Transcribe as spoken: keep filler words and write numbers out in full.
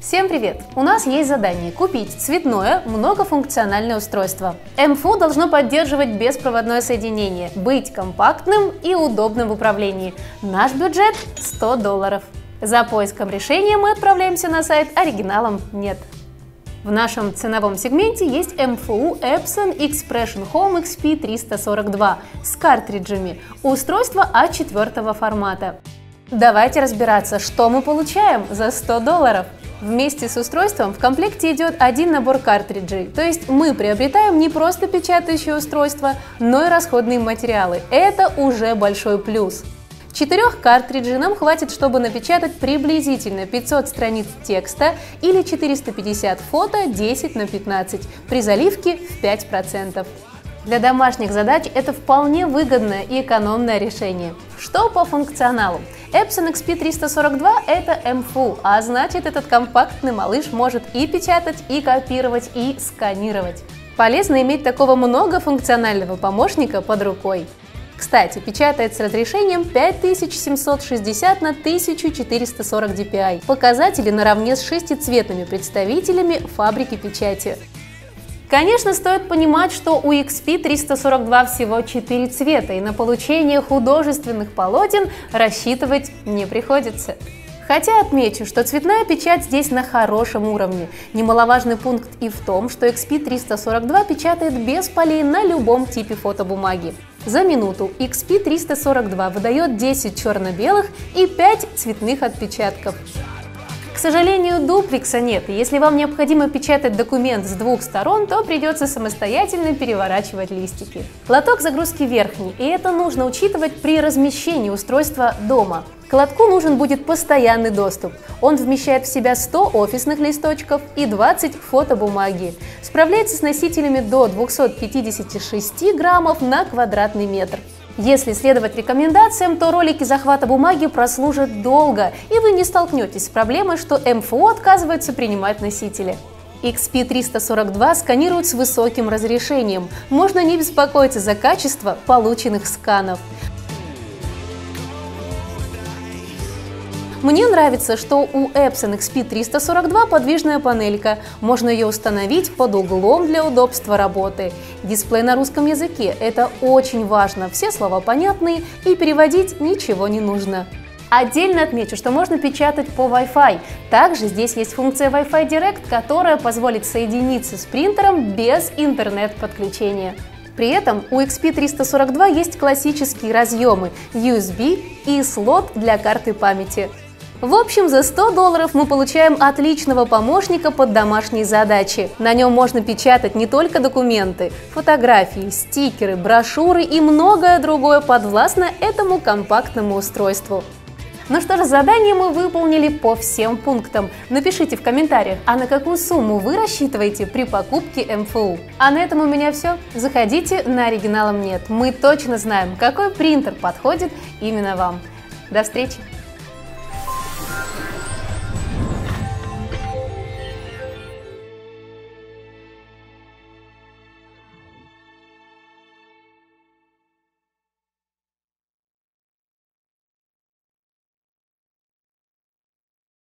Всем привет! У нас есть задание купить цветное многофункциональное устройство. эм эф у должно поддерживать беспроводное соединение, быть компактным и удобным в управлении. Наш бюджет сто долларов. За поиском решения мы отправляемся на сайт «Оригиналом нет». В нашем ценовом сегменте есть эм эф у Epson Expression Home икс пи триста сорок два с картриджами, устройство а четыре формата. Давайте разбираться, что мы получаем за сто долларов. Вместе с устройством в комплекте идет один набор картриджей, то есть мы приобретаем не просто печатающее устройство, но и расходные материалы. Это уже большой плюс. Четырех картриджей нам хватит, чтобы напечатать приблизительно пятьсот страниц текста или четыреста пятьдесят фото десять на пятнадцать при заливке в пять процентов. Для домашних задач это вполне выгодное и экономное решение. Что по функционалу? Epson икс пи триста сорок два – это эм эф у, а значит, этот компактный малыш может и печатать, и копировать, и сканировать. Полезно иметь такого многофункционального помощника под рукой. Кстати, печатает с разрешением пять тысяч семьсот шестьдесят на тысяча четыреста сорок ди пи ай. Показатели наравне с шестицветными представителями фабрики печати. Конечно, стоит понимать, что у икс пи триста сорок два всего четыре цвета, и на получение художественных полотен рассчитывать не приходится. Хотя отмечу, что цветная печать здесь на хорошем уровне. Немаловажный пункт и в том, что икс пи триста сорок два печатает без полей на любом типе фотобумаги. За минуту икс пи триста сорок два выдает десять черно-белых и пять цветных отпечатков. К сожалению, дуплекса нет, и если вам необходимо печатать документ с двух сторон, то придется самостоятельно переворачивать листики. Лоток загрузки верхний, и это нужно учитывать при размещении устройства дома. К лотку нужен будет постоянный доступ. Он вмещает в себя сто офисных листочков и двадцать фотобумаги. Справляется с носителями до двухсот пятидесяти шести граммов на квадратный метр. Если следовать рекомендациям, то ролики захвата бумаги прослужат долго, и вы не столкнетесь с проблемой, что эм эф у отказывается принимать носители. икс пи триста сорок два сканирует с высоким разрешением. Можно не беспокоиться за качество полученных сканов. Мне нравится, что у Epson икс пи триста сорок два подвижная панелька. Можно ее установить под углом для удобства работы. Дисплей на русском языке – это очень важно. Все слова понятные и переводить ничего не нужно. Отдельно отмечу, что можно печатать по Wi-Fi. Также здесь есть функция Wi-Fi Direct, которая позволит соединиться с принтером без интернет-подключения. При этом у икс пи триста сорок два есть классические разъемы ю эс би и слот для карты памяти. В общем, за сто долларов мы получаем отличного помощника под домашние задачи. На нем можно печатать не только документы, фотографии, стикеры, брошюры и многое другое подвластно этому компактному устройству. Ну что же, задание мы выполнили по всем пунктам. Напишите в комментариях, а на какую сумму вы рассчитываете при покупке эм эф у. А на этом у меня все. Заходите на Оригиналом нет. Мы точно знаем, какой принтер подходит именно вам. До встречи!